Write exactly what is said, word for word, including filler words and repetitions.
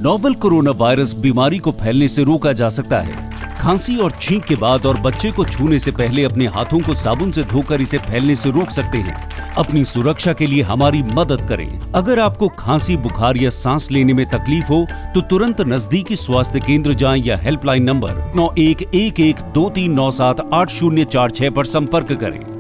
Novel corona virus बीमारी को फैलने से रोका जा सकता है। खांसी और छींक के बाद और बच्चे को छूने से पहले अपने हाथों को साबुन से धोकर इसे फैलने से रोक सकते हैं। अपनी सुरक्षा के लिए हमारी मदद करें। अगर आपको खांसी, बुखार या सांस लेने में तकलीफ हो तो तुरंत नजदीकी स्वास्थ्य केंद्र जाएं या हेल्पलाइन नंबर नौ एक एक एक दो तीन नौ सात आठ शून्य चार छह पर संपर्क करें।